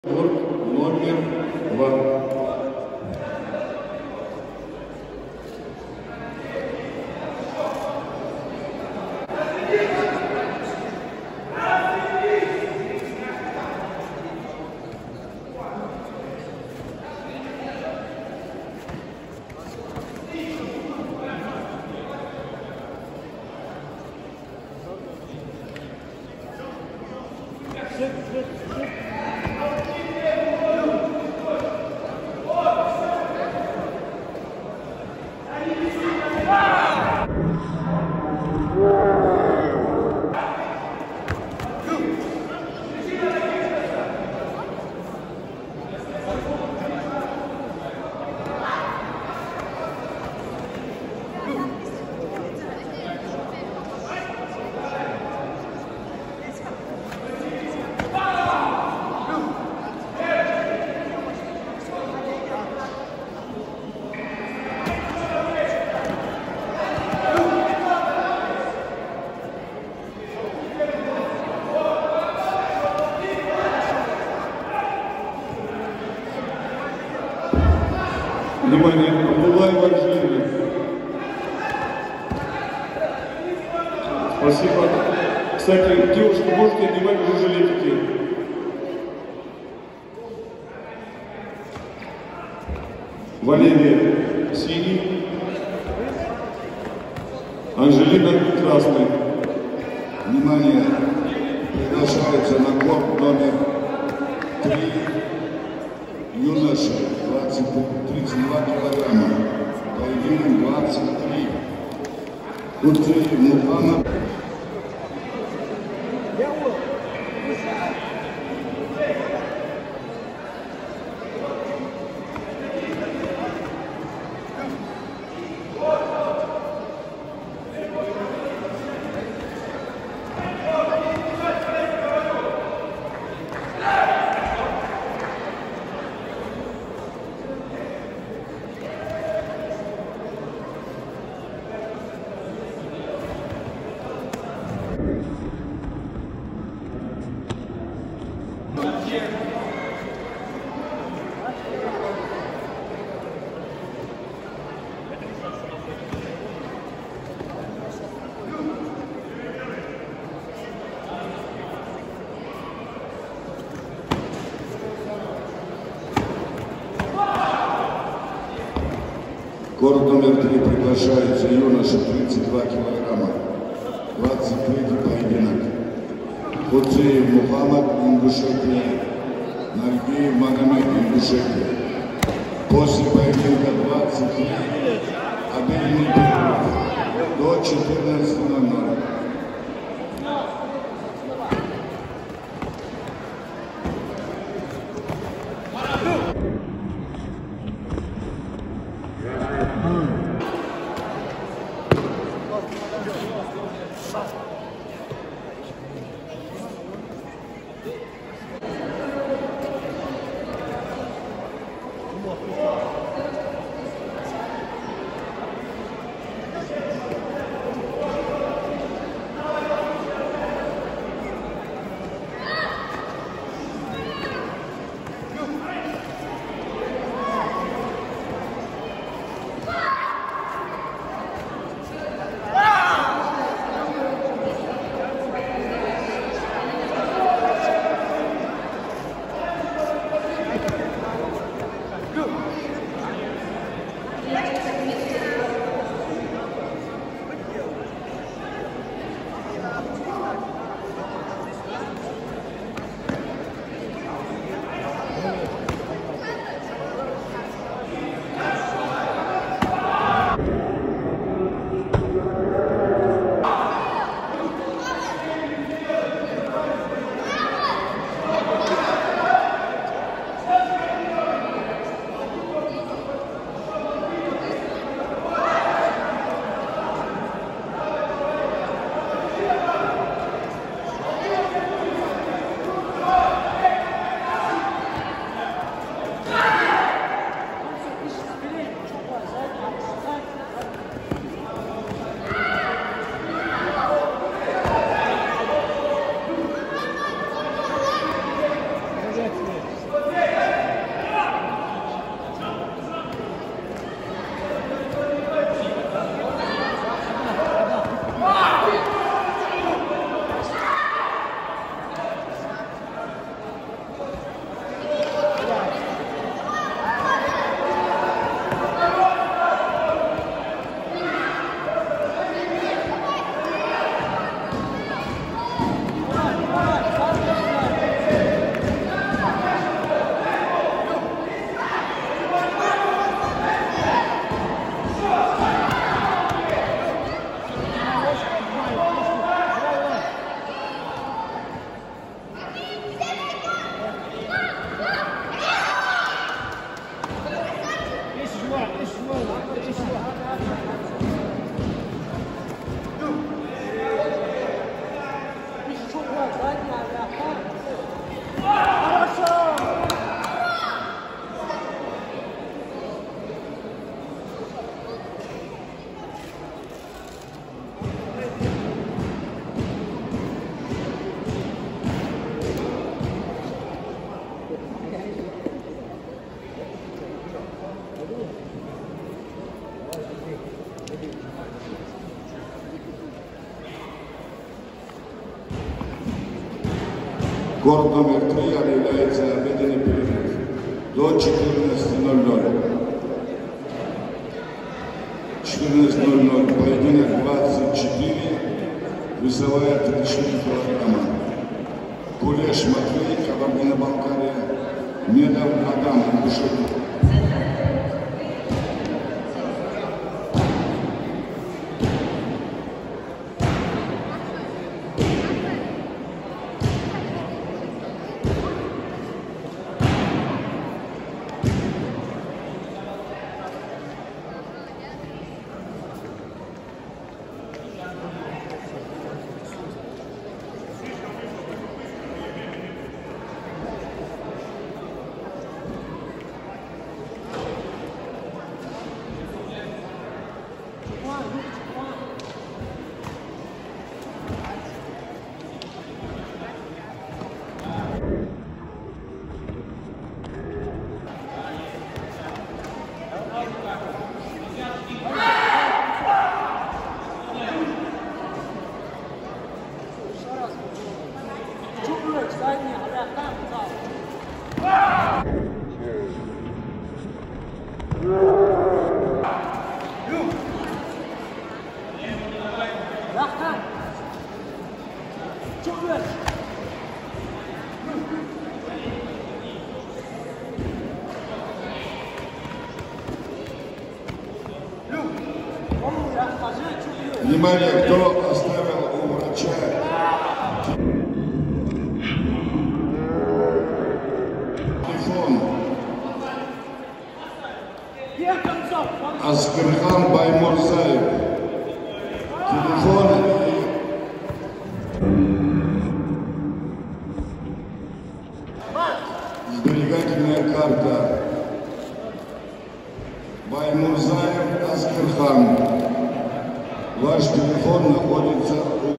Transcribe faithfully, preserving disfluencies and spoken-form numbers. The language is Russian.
Номер два. Внимание, Абдуллаева Анжелина. Спасибо. Кстати, девушки, можете одевать уже жилетики. Валерия синий, Анжелина красный. Внимание, приглашается на корт номер три юноша, тридцать два килограмма, поединок двадцать три. Куцеев Мухаммад. Корт номер три приглашается юноша, тридцать два килограмма, двадцать третий поединок. Куцеев Мухаммад, Ингушетия, Наргиев Магомед, Ингушетия. После поединка двадцать три, обеденный перерыв до четырнадцати ноль-ноль. Корт номер три объявляется обеденный перерыв до четырнадцати ноль-ноль. четырнадцать ноль-ноль. Поединок двадцать четыре. Весовая тридцать четыре килограмма. Кулеш Матвей, Кабардино-Балкария. Медов Адам, Ингушетия. Внимание, кто оставил у врача телефон? Аскерхан Баймурзаев. Телефон и сберегательная карта. Баймурзаев Аскерхан. Ваш телефон находится у